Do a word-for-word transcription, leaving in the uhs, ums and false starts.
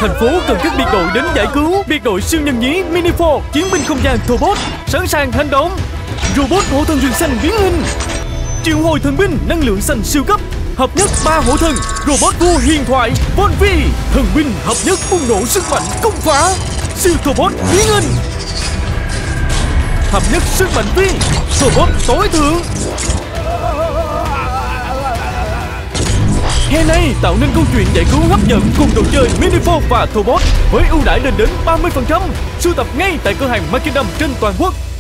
Thành phố cần các biệt đội đến giải cứu. Biệt đội siêu nhân nhí Mini Four, chiến binh không gian Robot sẵn sàng hành động. Robot hộ thần rừng xanh biến hình, triệu hồi thần binh năng lượng xanh siêu cấp. Hợp nhất ba hộ thần Robot vua huyền thoại Volvi, thần binh hợp nhất bùng nổ sức mạnh công phá. Siêu Robot biến hình, hợp nhất sức mạnh Vi, Robot tối thượng. Hè này tạo nên câu chuyện giải cứu hấp dẫn cùng đồ chơi Mini Four và Robot với ưu đãi lên đến ba mươi phần trăm. Sưu tập ngay tại cửa hàng Market Đâm trên toàn quốc.